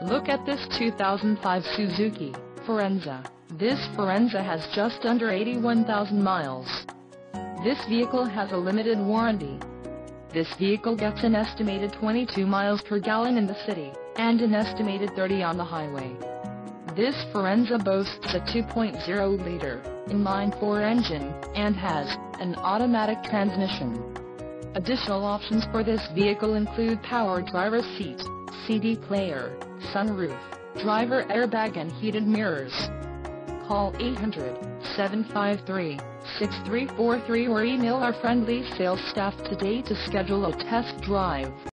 Look at this 2005 Suzuki Forenza. This Forenza has just under 81,000 miles. This vehicle has a limited warranty. This vehicle gets an estimated 22 miles per gallon in the city, and an estimated 30 on the highway. This Forenza boasts a 2.0-liter inline-4 engine, and has an automatic transmission. Additional options for this vehicle include power driver's seat, CD player, sunroof, driver airbag and heated mirrors. Call 800-753-6343 or email our friendly sales staff today to schedule a test drive.